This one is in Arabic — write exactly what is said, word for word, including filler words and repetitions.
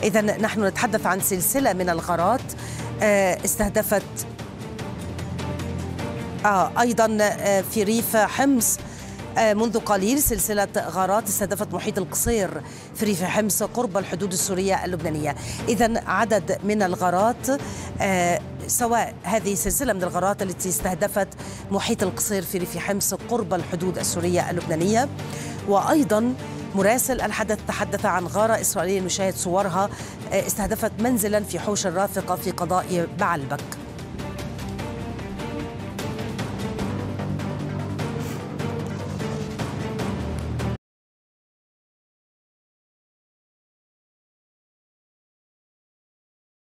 إذا نحن نتحدث عن سلسلة من الغارات استهدفت آه أيضا في ريف حمص منذ قليل سلسلة غارات استهدفت محيط القصير في ريف حمص قرب الحدود السورية اللبنانية. إذن عدد من الغارات سواء هذه سلسلة من الغارات التي استهدفت محيط القصير في ريف حمص قرب الحدود السورية اللبنانية، وأيضا مراسل الحدث تحدث عن غارة إسرائيلية نشاهد صورها استهدفت منزلا في حوش الرافقة في قضاء بعلبك.